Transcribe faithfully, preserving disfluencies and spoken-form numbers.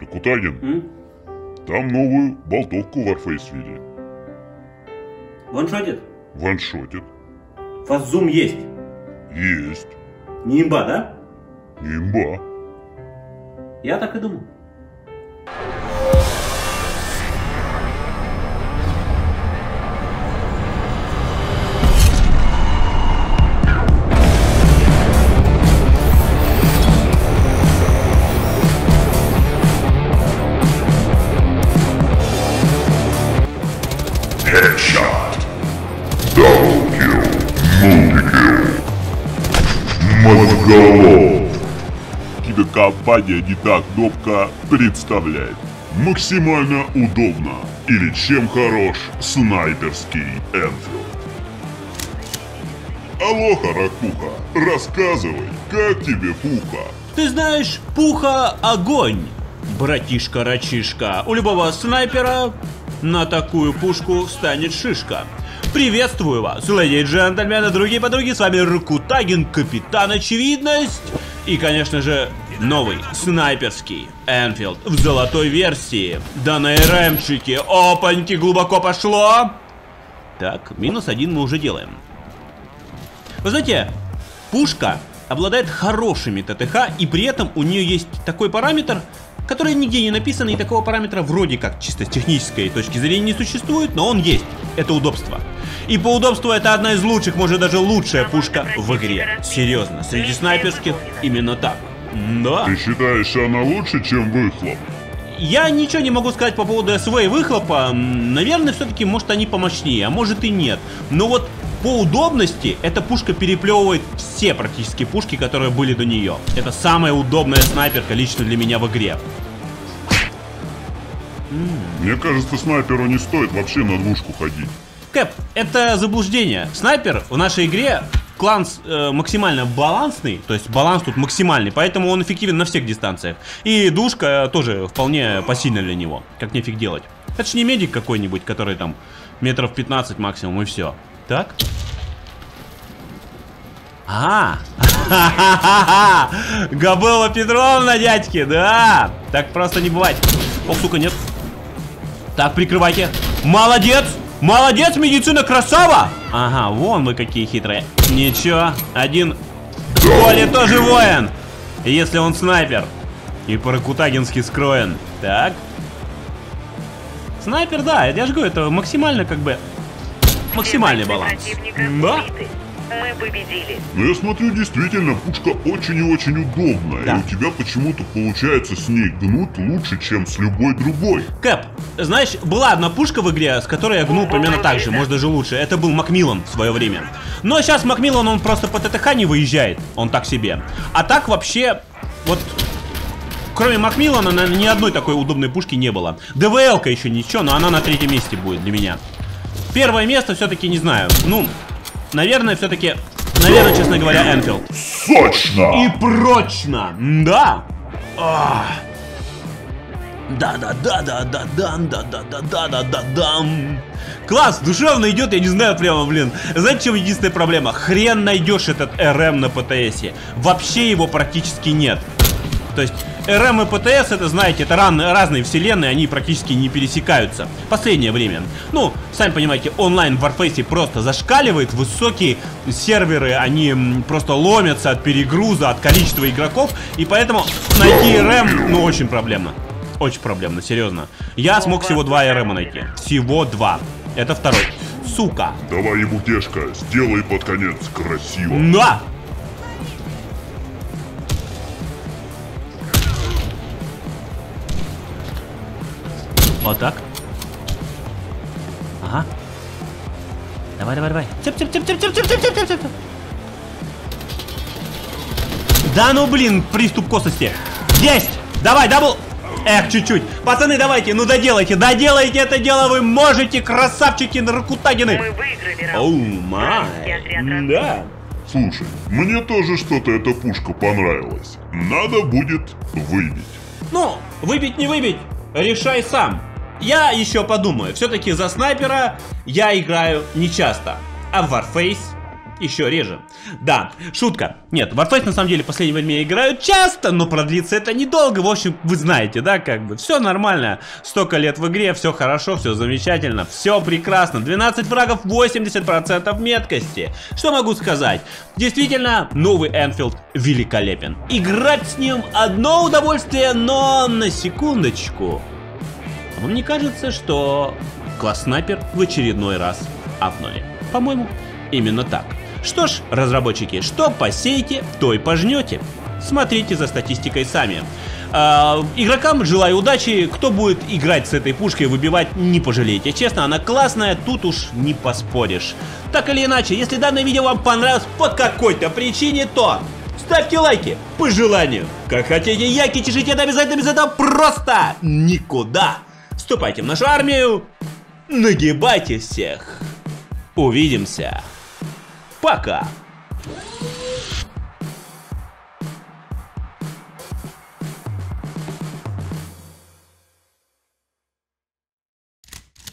Кутагин, М? там новую болтовку Warface ввели. Ваншотит? Ваншотит. Фастзум есть. Есть. Не имба, да? Не имба. Я так и думал. Headshot. Double kill. Multi-kill. Мозголов. Кинокомпания «Не та кнопка» представляет. Максимально удобно. Или чем хорош снайперский Энфилд. Алло, Харакуха, рассказывай, как тебе пуха? Ты знаешь, пуха — огонь. Братишка-рачишка, у любого снайпера на такую пушку станет шишка. Приветствую вас, леди и джентльмены, другие подруги, с вами Ракутагин, Капитан Очевидность. И, конечно же, новый снайперский Энфилд в золотой версии. Да на РМчике, опаньки, глубоко пошло. Так, минус один мы уже делаем. Вы знаете, пушка обладает хорошими ТТХ, и при этом у нее есть такой параметр, который нигде не написан, и такого параметра вроде как чисто с технической точки зрения не существует, но он есть. Это удобство. И по удобству это одна из лучших, может даже лучшая пушка в игре. Серьезно, среди снайперских именно так. Да. Ты считаешь, она лучше, чем выхлоп? Я ничего не могу сказать по поводу СВ и выхлопа. Наверное, все-таки, может, они помощнее, а может и нет. Но вот по удобности эта пушка переплевывает все практически пушки, которые были до нее. Это самая удобная снайперка лично для меня в игре. Мне кажется, снайперу не стоит вообще на двушку ходить. Кэп, это заблуждение. Снайпер в нашей игре клан э, максимально балансный, то есть баланс тут максимальный, поэтому он эффективен на всех дистанциях. И душка тоже вполне посильна для него. Как нефиг делать. Это ж не медик какой-нибудь, который там метров пятнадцать максимум, и все. Так. А, Габела Петровна, дядьки, да. Так просто не бывает. О, сука, нет. Так, прикрывайте. Молодец. Молодец, медицина, красава. Ага, вон вы какие хитрые. Ничего, один Коля тоже воин, если он снайпер. И по-ракутагински скроен. Так. Снайпер, да, я же говорю, это максимально как бы максимальный баланс. Да. Мы победили. Но я смотрю, действительно, пушка очень и очень удобная. Да. И у тебя почему-то получается с ней гнуть лучше, чем с любой другой. Кэп, знаешь, была одна пушка в игре, с которой я гнул примерно так же, может даже лучше. Это был Макмиллан в свое время. Но сейчас Макмиллан, он просто по ТТХ не выезжает. Он так себе. А так вообще, вот, кроме Макмиллана, наверное, ни одной такой удобной пушки не было. ДВЛ-ка еще ничего, но она на третьем месте будет для меня. Первое место все-таки не знаю. Ну, наверное, все-таки, наверное, честно говоря, Энфилд. Сочно! И прочно! Да! Да-да-да-да-да-да-да-да-да-да-да-да. Класс, душевно идет, я не знаю прямо, блин. Знаете, в чем единственная проблема? Хрен найдешь этот РМ на ПТСе. Вообще его практически нет. То есть РМ и ПТС, это, знаете, это ран, разные вселенные, они практически не пересекаются. Последнее время. Ну, сами понимаете, онлайн в Warface просто зашкаливает. Высокие серверы, они просто ломятся от перегруза, от количества игроков. И поэтому найти РМ, ну, очень проблемно. Очень проблемно, серьезно. Я смог всего два РМа найти. Всего два. Это второй. Сука. Давай ему тешка, сделай под конец красиво. Да! Вот так. Ага. Давай, давай, давай. Цеп, цеп, цеп, цеп, цеп, цеп, цеп, цеп, цеп. Да ну блин, приступ косности. Есть! Давай, дабл. Эх, чуть-чуть. Пацаны, давайте, ну доделайте, доделайте это дело, вы можете, красавчики Ракутагины. Мы выиграли раунд. Оу, май. Да. Слушай, мне тоже что-то эта пушка понравилась. Надо будет выбить. Ну, выбить не выбить, решай сам. Я еще подумаю. Все-таки за снайпера я играю не часто. А в Warface еще реже. Да, шутка. Нет, Warface на самом деле в последнее время играют часто, но продлится это недолго. В общем, вы знаете, да, как бы все нормально. Столько лет в игре, все хорошо, все замечательно, все прекрасно. двенадцать фрагов, восемьдесят процентов меткости. Что могу сказать? Действительно, новый Энфилд великолепен. Играть с ним одно удовольствие, но на секундочку. Вам не кажется, что класс снайпер в очередной раз апнули? По-моему, именно так. Что ж, разработчики, что посеете, то и пожнете. Смотрите за статистикой сами. Э, игрокам желаю удачи. Кто будет играть с этой пушкой, выбивать, не пожалеете. Честно, она классная, тут уж не поспоришь. Так или иначе, если данное видео вам понравилось по какой-то причине, то ставьте лайки по желанию. Как хотите, яки чешите, это обязательно, без этого просто никуда. Вступайте в нашу армию. Нагибайте всех. Увидимся. Пока.